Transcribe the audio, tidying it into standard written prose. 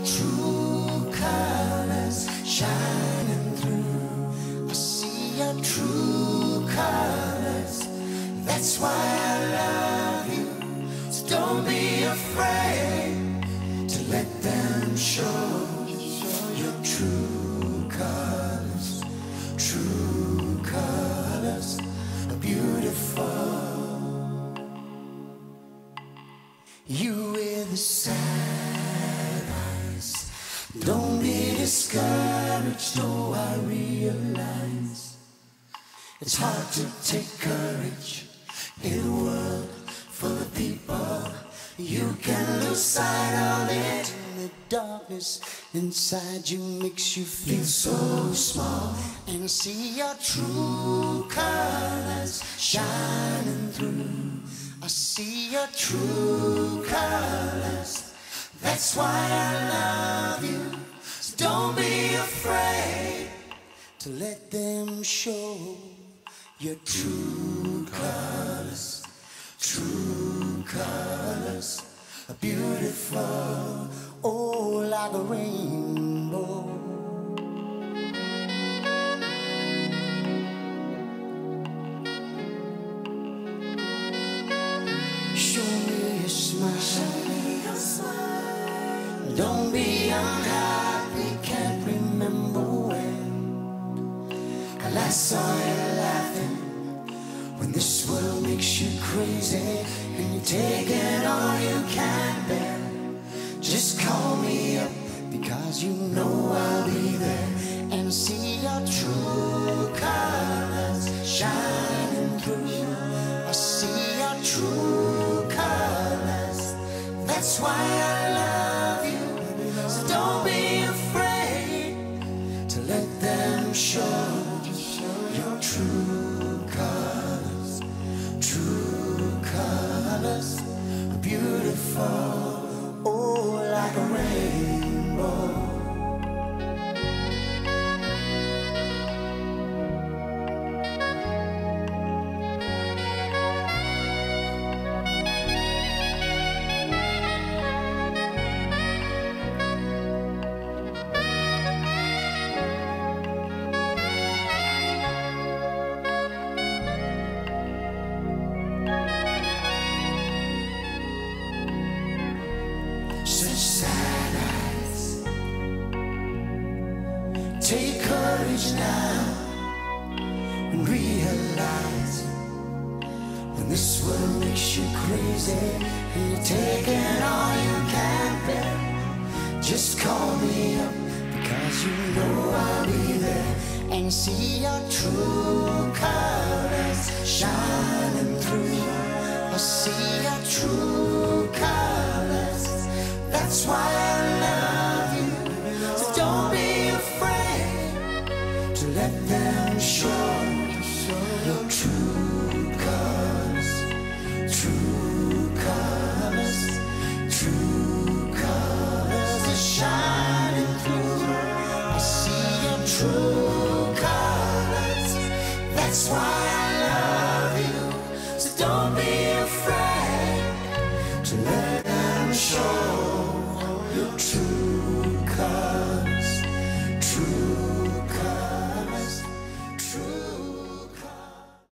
true colors shining through. I see your true colors. That's why I love you. So don't be afraid to let them show your true colors. True colors are beautiful. You with the sad eyes, don't be discouraged. Oh, I realize it's hard to take courage in a world full of people. You can lose sight of it. The darkness inside you makes you feel so small. And see your true colors shining through. I see your true colors. That's why I love you. So don't be afraid to let them show your true colors. True colors are beautiful. Oh, like a rainbow. Show me your smile. Don't be unhappy, can't remember when I last saw you laughing. When this world makes you crazy and you're taking all you can bear, just call me up because you know I'll be there. And see your true colors shining through. I see your true colors. That's why I love you. So don't be afraid to let them show your true colors. True colors are beautiful. Oh, like a rainbow. Such sad eyes. Take courage now and realize when this world makes you crazy and you're taking all you can bear, just call me up because you know I'll be there. And see your true colors shining through. I see your true colors. That's why